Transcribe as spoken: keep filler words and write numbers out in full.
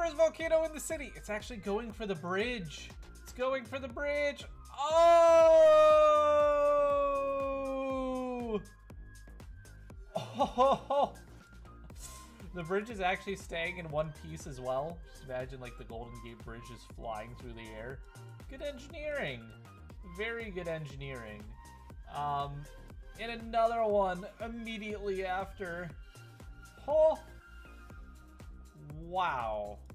first volcano in the city. It's actually going for the bridge. It's going for the bridge. Oh! Oh! The bridge is actually staying in one piece as well. Just imagine like the Golden Gate Bridge is flying through the air. Good engineering. Very good engineering. Um, and another one immediately after. Oh! Wow.